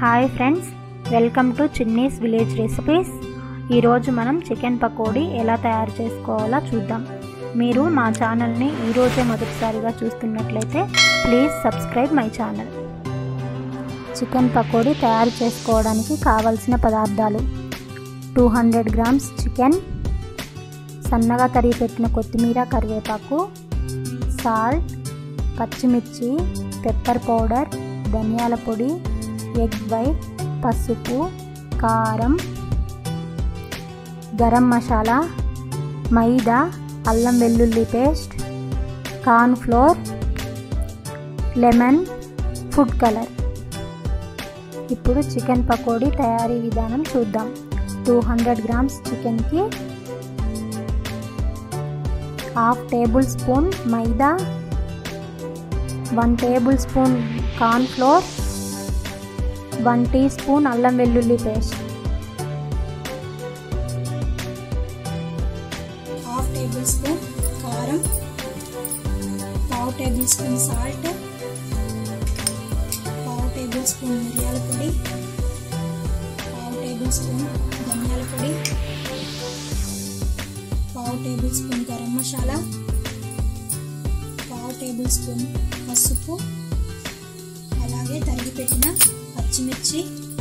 Hi friends, welcome to Chinni's village recipes. ఈరోజు మనం chicken pakodi ఎలా తయారు చేసుకోవాలో చూద్దాం. మీరు మా ఛానల్ని ఈరోజే మొదటిసారిగా చూస్తున్నట్లయితే please subscribe my channel. Chicken pakodi తయారు చేసుకోవడానికి కావలసిన పదార్థాలు: 200 గ్రామ్స్ చికెన్, సన్నగా తరిగి పెట్టిన కొత్తిమీర, కరివేపాకు, సాల్ట్, పచ్చిమిర్చి, పెప్పర్ పౌడర్, ధనియాల పొడి, ఎగ్ వైట్, పసుపు, కారం, గరం మసాలా, మైదా, అల్లం వెల్లుల్లి paste, corn flour, lemon, food colour. ఇప్పుడు చికెన్ పకోడీ తయారీ విధానం చూద్దాం. 200 గ్రామ్స్ చికెన్కి 1/2 టేబుల్ స్పూన్ మైదా, 1 tablespoon corn flour, 1 teaspoon అల్లం వెల్లుల్లి పేస్ట్, 1/2 టేబుల్ స్పూన్ కారం, 1/2 tablespoon salt, 1/2 tablespoon మిరియాల పొడి, 1/2 టేబుల్ స్పూన్ ధనియాల పొడి, 1/2 tablespoon garam masala, 1/2 tablespoon పసుపు, అలాగే తరిగి పెట్టిన పచ్చిమిర్చి,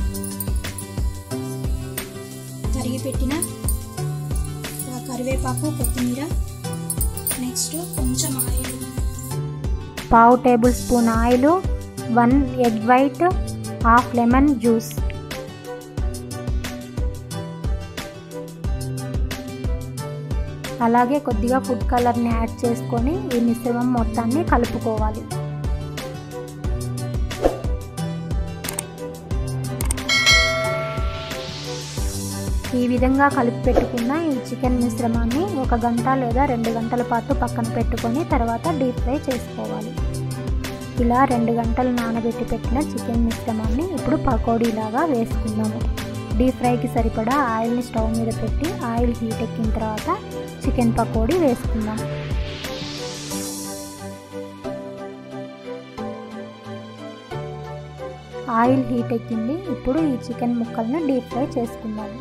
తరిగి పెట్టిన కరివేపాకు, కొత్తిమీర. నెక్స్ట్ కొంచెం oil, 1/2 tablespoon oil, 1 egg white, 1/2 lemon juice. అలాగే కొద్దిగా ఫుడ్ కలర్ని యాడ్ చేసుకొని ఈ మిశ్రమం మొత్తాన్ని కలుపుకోవాలి. ఈ విధంగా కలిపి పెట్టుకున్న ఈ చికెన్ మిశ్రమాన్ని 1 గంట లేదా 2 గంటల పాటు పక్కన పెట్టుకొని తర్వాత డీప్ ఫ్రై చేసుకోవాలి. ఇలా 2 గంటలు నానబెట్టి పెట్టిన చికెన్ మిశ్రమాన్ని ఇప్పుడు పకోడీలాగా వేసుకుందాము. డీప్ ఫ్రైకి సరిపడా ఆయిల్ని స్టవ్ మీద పెట్టి ఆయిల్ హీట్ ఎక్కిన తర్వాత చికెన్ పకోడీ వేసుకుందాం. ఆయిల్ హీట్ ఎక్కింది. ఇప్పుడు ఈ చికెన్ ముక్కల్ని డీప్ ఫ్రై చేసుకుందాము.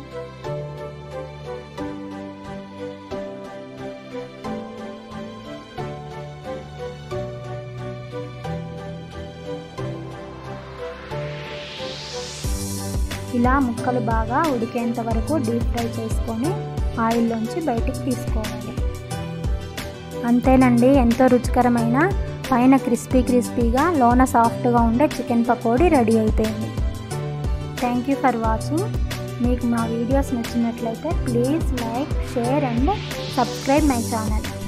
ఇలా ముక్కలు బాగా ఉడికేంత వరకు డీప్ ఫ్రై చేసుకొని ఆయిల్లోంచి బయటికి తీసుకోవాలి. అంతేనండి, ఎంతో రుచికరమైన, పైన క్రిస్పీగా లోన సాఫ్ట్గా ఉండే చికెన్ పకోడీ రెడీ అయిపోయింది. Thank you for watching. మీకు మా వీడియోస్ నచ్చినట్లయితే please like, share and subscribe my channel.